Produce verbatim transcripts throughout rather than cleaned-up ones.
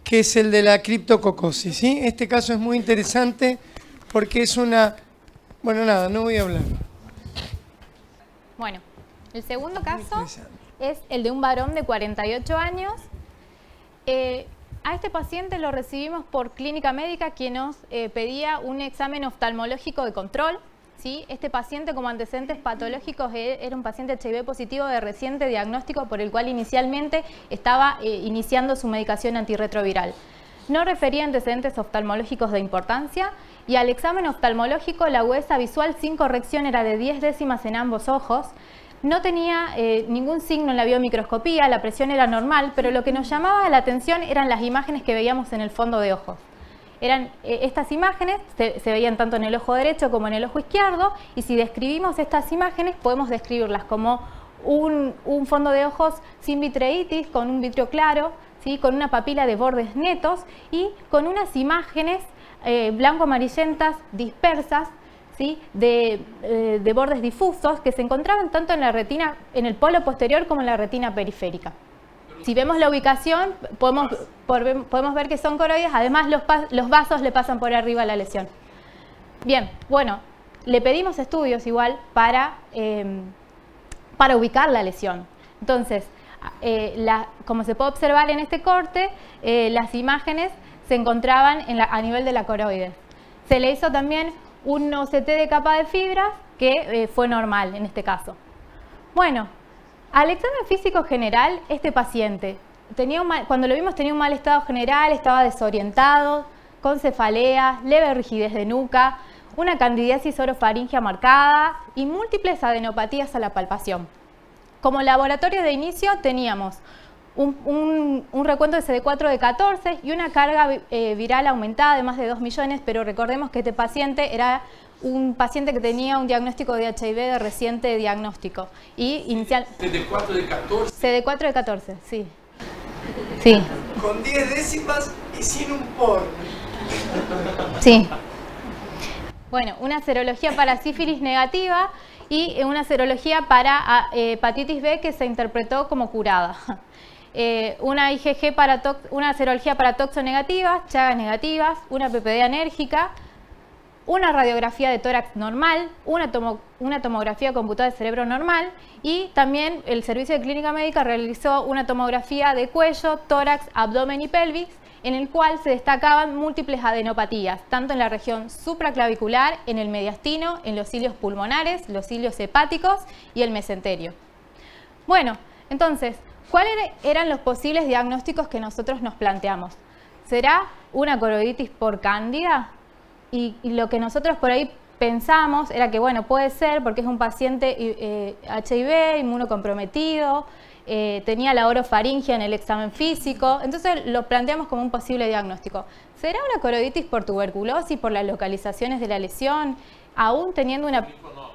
que es el de la criptococosis, ¿sí? Este caso es muy interesante porque es una... Bueno, nada, no voy a hablar. Bueno, el segundo caso es el de un varón de cuarenta y ocho años. Eh, a este paciente lo recibimos por clínica médica, quien nos eh, pedía un examen oftalmológico de control. ¿Sí? Este paciente, como antecedentes patológicos, era un paciente H I V positivo de reciente diagnóstico, por el cual inicialmente estaba eh, iniciando su medicación antirretroviral. No refería antecedentes oftalmológicos de importancia, y al examen oftalmológico la agudeza visual sin corrección era de diez décimas en ambos ojos. No tenía eh, ningún signo en la biomicroscopía, la presión era normal, pero lo que nos llamaba la atención eran las imágenes que veíamos en el fondo de ojos. Eran, eh, estas imágenes se, se veían tanto en el ojo derecho como en el ojo izquierdo, y si describimos estas imágenes podemos describirlas como un, un fondo de ojos sin vitreitis, con un vitrio claro, ¿sí? Con una papila de bordes netos y con unas imágenes eh, blanco-amarillentas dispersas, ¿sí? de, eh, de bordes difusos que se encontraban tanto en la retina, en el polo posterior como en la retina periférica. Si vemos la ubicación, podemos, por, podemos ver que son coroides, además los, los vasos le pasan por arriba a la lesión. Bien, bueno, le pedimos estudios igual para, eh, para ubicar la lesión. Entonces, eh, la, como se puede observar en este corte, eh, las imágenes se encontraban en la, a nivel de la coroides. Se le hizo también un O C T de capa de fibras que eh, fue normal en este caso. Bueno, al examen físico general, este paciente, tenía un mal, cuando lo vimos tenía un mal estado general, estaba desorientado, con cefalea, leve rigidez de nuca, una candidiasis orofaringea marcada y múltiples adenopatías a la palpación. Como laboratorio de inicio teníamos un, un, un recuento de C D cuatro de catorce y una carga eh, viral aumentada de más de dos millones, pero recordemos que este paciente era un paciente que tenía un diagnóstico de H I V de reciente diagnóstico. Y inicial... C D cuatro de catorce. C D cuatro de catorce, sí. Sí. Con diez décimas y sin un por. Sí. Bueno, una serología para sífilis negativa y una serología para eh, hepatitis B que se interpretó como curada. Eh, una I G G para tox, una serología para toxo negativas, chagas negativas, una P P D anérgica, una radiografía de tórax normal, una, tomo, una tomografía computada de cerebro normal, y también el servicio de clínica médica realizó una tomografía de cuello, tórax, abdomen y pelvis, en el cual se destacaban múltiples adenopatías, tanto en la región supraclavicular, en el mediastino, en los cilios pulmonares, los cilios hepáticos y el mesenterio. Bueno, entonces, ¿cuáles eran los posibles diagnósticos que nosotros nos planteamos? ¿Será una coroiditis por cándida? Y, y lo que nosotros por ahí pensamos era que, bueno, puede ser porque es un paciente eh, H I V, inmunocomprometido, eh, tenía la orofaringia en el examen físico, entonces lo planteamos como un posible diagnóstico. ¿Será una coroiditis por tuberculosis, por las localizaciones de la lesión, aún teniendo una...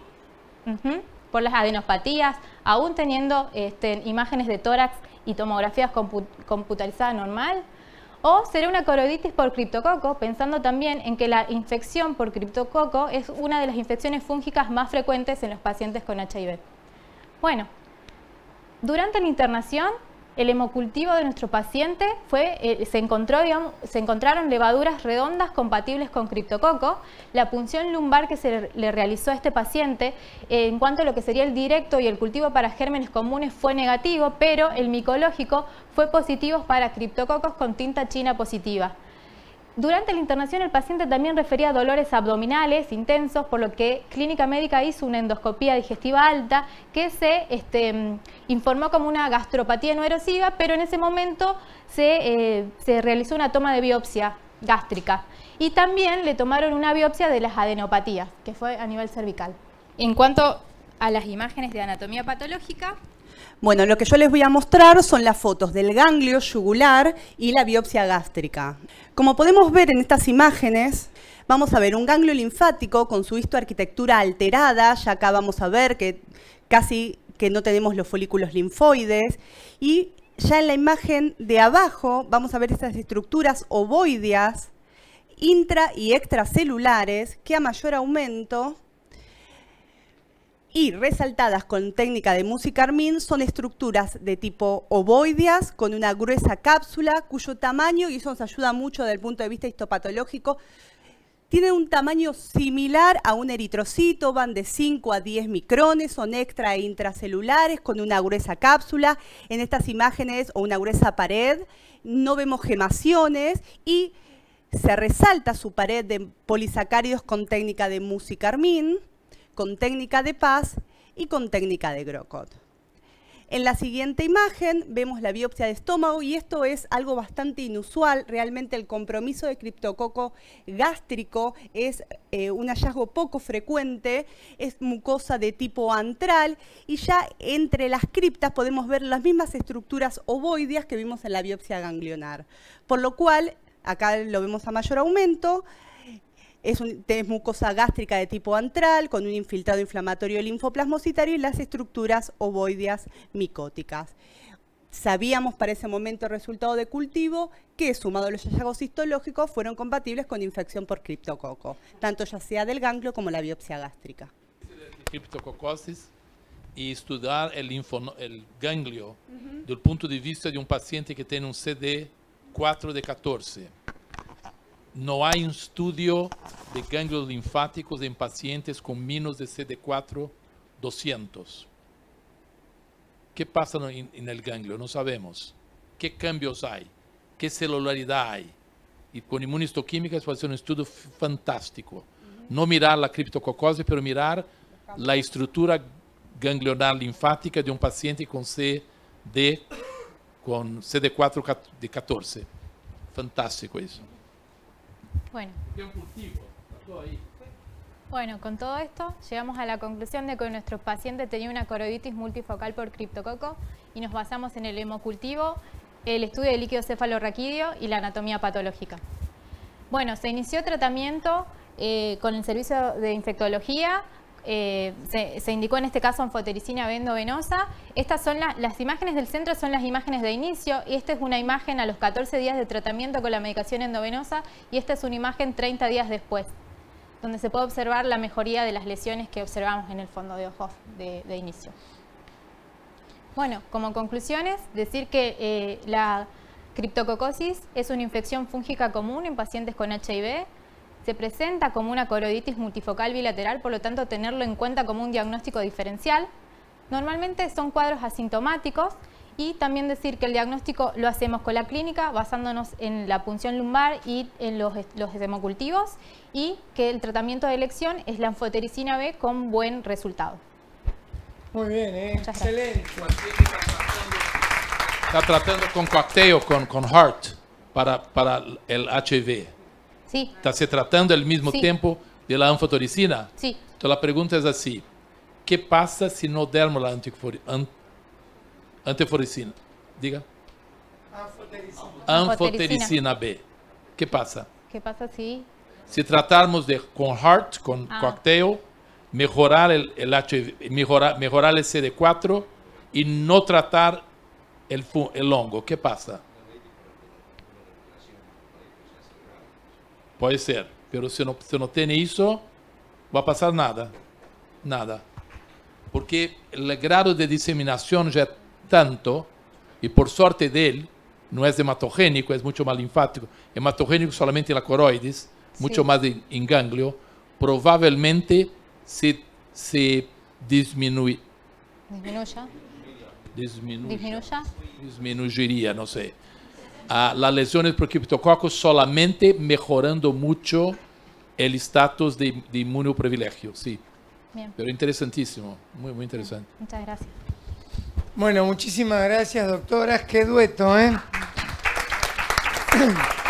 Uh-huh, por las adenopatías, aún teniendo este, imágenes de tórax y tomografías compu computarizadas normal? ¿O será una coroiditis por criptococo, pensando también en que la infección por criptococo es una de las infecciones fúngicas más frecuentes en los pacientes con H I V? Bueno, durante la internación, el hemocultivo de nuestro paciente fue, eh, se, encontró, digamos, se encontraron levaduras redondas compatibles con criptococo. La punción lumbar que se le realizó a este paciente eh, en cuanto a lo que sería el directo y el cultivo para gérmenes comunes fue negativo, pero el micológico fue positivo para criptococos con tinta china positiva. Durante la internación el paciente también refería dolores abdominales intensos, por lo que Clínica Médica hizo una endoscopía digestiva alta que se este, informó como una gastropatía no erosiva, pero en ese momento se, eh, se realizó una toma de biopsia gástrica y también le tomaron una biopsia de las adenopatías, que fue a nivel cervical. En cuanto a las imágenes de anatomía patológica, bueno, lo que yo les voy a mostrar son las fotos del ganglio yugular y la biopsia gástrica. Como podemos ver en estas imágenes, vamos a ver un ganglio linfático con su histoarquitectura alterada. Ya acá vamos a ver que casi que no tenemos los folículos linfoides. Y ya en la imagen de abajo vamos a ver estas estructuras ovoideas, intra y extracelulares, que a mayor aumento y resaltadas con técnica de Musi-Carmine son estructuras de tipo ovoideas con una gruesa cápsula cuyo tamaño, y eso nos ayuda mucho desde el punto de vista histopatológico, tienen un tamaño similar a un eritrocito, van de cinco a diez micrones, son extra e intracelulares con una gruesa cápsula. En estas imágenes, o una gruesa pared, no vemos gemaciones y se resalta su pared de polisacáridos con técnica de Musi-Carmine, con técnica de Paz y con técnica de Grocott. En la siguiente imagen vemos la biopsia de estómago y esto es algo bastante inusual. Realmente el compromiso de criptococo gástrico es eh, un hallazgo poco frecuente, es mucosa de tipo antral y ya entre las criptas podemos ver las mismas estructuras ovoideas que vimos en la biopsia ganglionar. Por lo cual, acá lo vemos a mayor aumento. Es, un, es mucosa gástrica de tipo antral con un infiltrado inflamatorio linfoplasmocitario y las estructuras ovoideas micóticas. Sabíamos para ese momento el resultado de cultivo que, sumado a los hallazgos histológicos, fueron compatibles con infección por criptococo, tanto ya sea del ganglio como la biopsia gástrica. Criptococosis y estudiar el, linfono, el ganglio uh-huh. desde el punto de vista de un paciente que tiene un C D cuatro de catorce. No hay un estudio de ganglios linfáticos en pacientes con menos de C D cuatro doscientos. ¿Qué pasa en, en el ganglio? No sabemos. ¿Qué cambios hay? ¿Qué celularidad hay? Y con inmunistoquímica se puede hacer un estudio fantástico. No mirar la criptococosis, pero mirar la estructura ganglionar linfática de un paciente con C D, con C D cuatro de catorce. Fantástico eso. Bueno. Bueno, con todo esto llegamos a la conclusión de que nuestro paciente tenía una coroiditis multifocal por criptococo y nos basamos en el hemocultivo, el estudio de líquido cefalorraquídeo y la anatomía patológica. Bueno, se inició tratamiento eh, con el servicio de infectología. Eh, se, se indicó en este caso anfotericina B endovenosa. Estas son la, las imágenes del centro, son las imágenes de inicio y esta es una imagen a los catorce días de tratamiento con la medicación endovenosa y esta es una imagen treinta días después, donde se puede observar la mejoría de las lesiones que observamos en el fondo de ojos de, de inicio. Bueno, como conclusiones, decir que eh, la criptococosis es una infección fúngica común en pacientes con H I V. Se presenta como una coroiditis multifocal bilateral, por lo tanto tenerlo en cuenta como un diagnóstico diferencial. Normalmente son cuadros asintomáticos y también decir que el diagnóstico lo hacemos con la clínica basándonos en la punción lumbar y en los, los hemocultivos y que el tratamiento de elección es la anfotericina B con buen resultado. Muy bien, ¿eh? Excelente. Está tratando con cocktail, con, con heart para, para el H I V. Sí. Está se tratando al mismo sí. tiempo de la anfotericina. Sí. Entonces la pregunta es así: ¿qué pasa si no demos la antiforicina? Antiforicina. Diga. Anfotericina. Anfotericina B. ¿Qué pasa? ¿Qué pasa si? Si tratamos de con heart, con ah. cocktail, mejorar el, el H I V, mejorar, mejorar el C D cuatro y no tratar el, el hongo, ¿qué pasa? Puede ser, pero si no, si no tiene eso, va a pasar nada, nada. Porque el grado de diseminación ya es tanto, y por suerte de él, no es hematogénico, es mucho más linfático. Hematogénico solamente en la coroides, sí. mucho más en, en ganglio, probablemente se, se disminuye. Disminuya. Disminuya. Disminuya. Disminuiría, no sé. Uh, las lesiones por criptococcus solamente mejorando mucho el estatus de, de inmunoprivilegio, sí. Bien. Pero interesantísimo, muy, muy interesante. Muchas gracias. Bueno, muchísimas gracias, doctoras. Qué dueto, ¿eh?